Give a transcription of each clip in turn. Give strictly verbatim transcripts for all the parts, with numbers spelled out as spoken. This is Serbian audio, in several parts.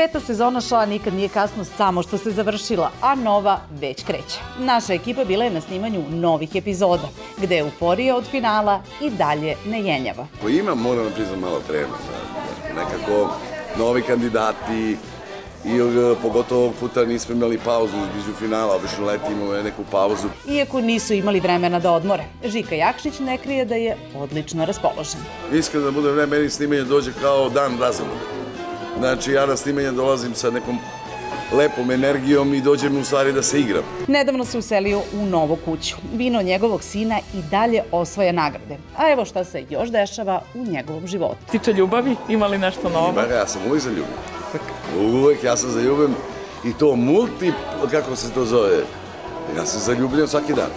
Peta sezona šoa Nikad nije kasno samo što se završila, a nova već kreće. Naša ekipa bila je na snimanju novih epizoda, gde euforija od finala i dalje ne jenjava. Ko ima, moram da priznam, malo treme. Nekako novi kandidati i pogotovo ovog puta nismo imali pauzu između finala, obično leti imamo neku pauzu. Iako nisu imali vremena da odmore, Žika Jakšić ne krije da je odlično raspoložen. Iskreno da bude vreme, meni snimanje dođe kao dan razabude. Znači, ja na snimanje dolazim sa nekom lepom energijom i dođem u stvari da se igram. Nedavno se uselio u novu kuću. Vino njegovog sina i dalje osvaja nagrade. A evo šta se još dešava u njegovom životu. Tiče ljubavi, ima li nešto novo? Ima ga, ja sam uvijek zaljubljen. Uvijek ja sam zaljubljen i to multi, kako se to zove, ja sam zaljubljen svaki dan.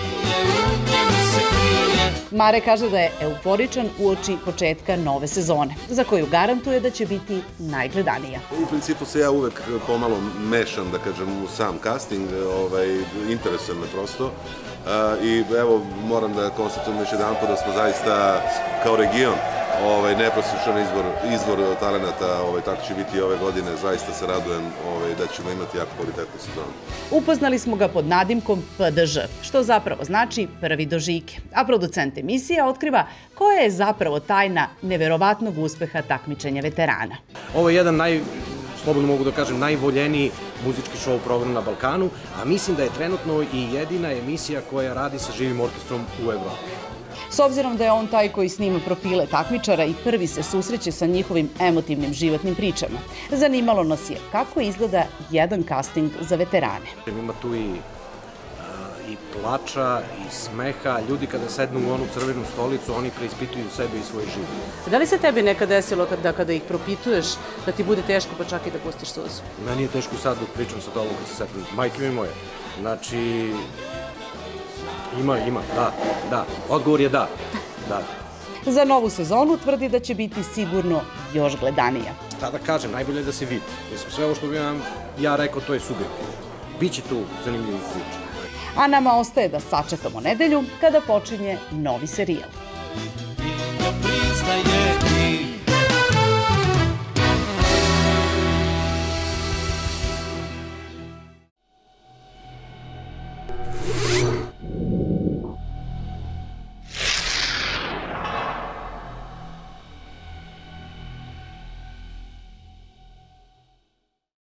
Mare kaže da je euforičan uoči početka nove sezone, za koju garantuje da će biti najgledanija. U principu se ja uvek pomalo mešam, da kažem, u sam casting, interesuje me prosto. I evo, moram da konstatujem još jedan put da smo zaista kao region neprosušan izvor talenata, tako će biti i ove godine. Zaista se radujem da ćemo imati jako kvalitetnu sezonu. Upoznali smo ga pod nadimkom P D Ž, što zapravo znači prvi do Žike. A producent emisija otkriva koja je zapravo tajna neverovatnog uspeha takmičenja veterana. Ovo je jedan naj... slobodno mogu da kažem, najvoljeniji muzički show program na Balkanu, a mislim da je trenutno i jedina emisija koja radi sa živim orkestrom u Evropi. S obzirom da je on taj koji snima profile takmičara i prvi se susreće sa njihovim emotivnim životnim pričama, zanimalo nas je kako izgleda jedan casting za veterane. Ima tu i i plača, i smeha. Ljudi kada sednu u onu crvenu stolicu, oni preispituju sebe i svoj život. Da li se tebi nekad desilo da kada ih propituješ da ti bude teško pa čak i da pustiš suzu? Meni je teško sad dok pričam sa tobom kad se setim. Majke mi moje. Znači, ima, ima, da, da. Odgovor je da, da. Za novu sezonu tvrdi da će biti sigurno još gledanija. Šta da kažem, najbolje je da se vidi. Mislim, sve ovo što bi vam ja rekao, to je subjektivno. Biće tu zanimljivih priča. A nama ostaje da sačekamo nedelju kada počinje novi serijal.